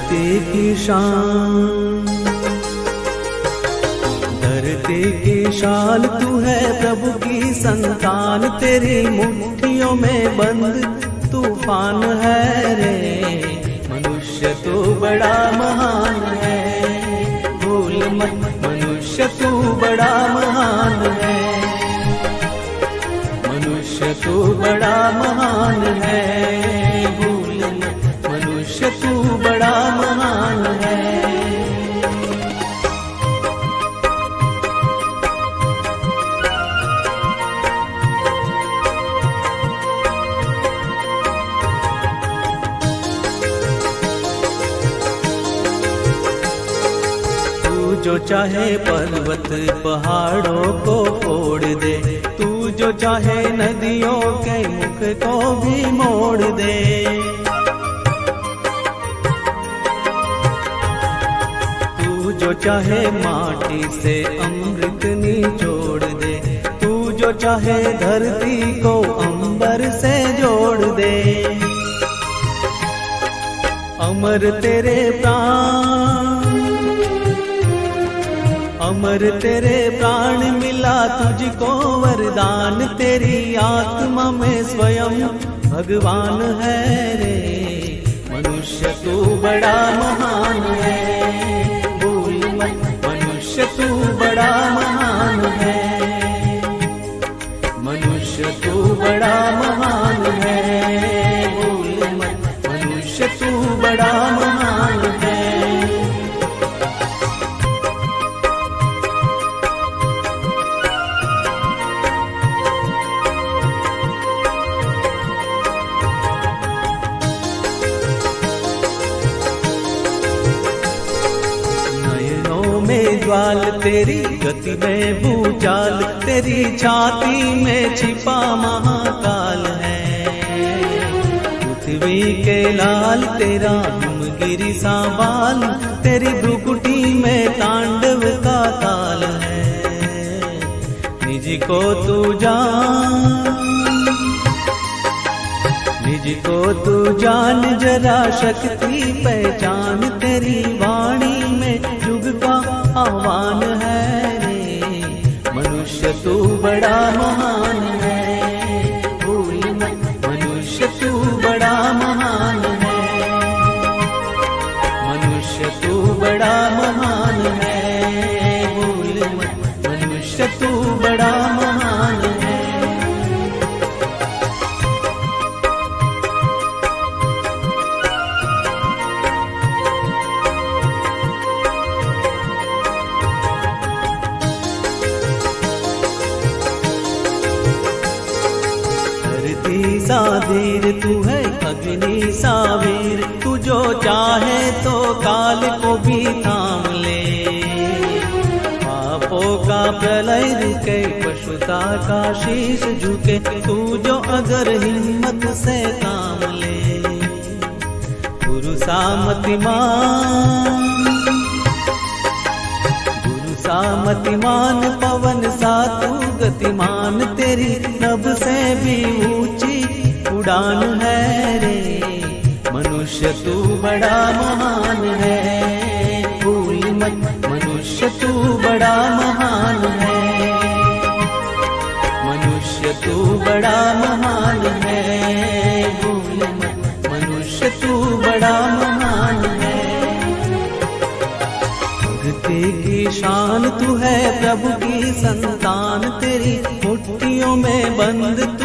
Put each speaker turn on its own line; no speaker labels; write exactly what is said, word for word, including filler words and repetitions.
धरती की शान, धरती की शान तू है प्रभु की संतान, तेरी मुट्ठियों में बंद तूफान है रे। मनुष्य तू बड़ा महान है, भूल मत मनुष्य तू बड़ा महान है, मनुष्य तू बड़ा महान है, भूल मत मनुष्य तू बड़ा महान है। जो चाहे पर्वत पहाड़ों को फोड़ दे, तू जो चाहे नदियों के मुख को भी मोड़ दे। तू जो चाहे माटी से अमृत निचोड़ दे, तू जो चाहे धरती को अंबर से जोड़ दे। अमर तेरे प्राण, अमर तेरे प्राण मिला तुझको वरदान, तेरी आत्मा में स्वयं भगवान है रे। मनुष्य तू बड़ा महान है, भूल मत मनुष्य तू बड़ा महान है, मनुष्य तू बड़ा महान है, भूल मत मनुष्य तू बड़ा महान है। ज्वाल तेरी गति में भूचाल, तेरी छाती में छिपा महाकाल है। पृथ्वी के लाल तेरा हिमगिरी सा बाल, तेरी भ्रुकुटी में तांडव का ताल है। निज को तू जान, निज को तू जान जरा शक्ति पहचान, तेरी वाणी में युग का आह्वान है रे। मनुष्य तू बड़ा महान है, भूल मत मनुष्य तू बड़ा महान है, मनुष्य तू बड़ा महान है, भूल मत मनुष्य तू बड़ा महान है। धीर तू है अग्नि सा वीर, तू जो चाहे तो काल को भी थाम ले। पापों का प्रलय रुके, पशुता का शीश झुके, तू जो अगर हिम्मत से काम ले। गुरु सामतिमान, गुरु सामतिमान, पवन सा तू गतिमान, तेरी नभ से भी ऊंची उड़ान है रे। मनुष्य तू बड़ा महान है, भूल मत मनुष्य तू बड़ा महान है, मनुष्य तू बड़ा महान है, भूल मत मनुष्य तू बड़ा महान है। धरती की शान तू है प्रभु की संतान, तेरी मुट्ठियों में बंद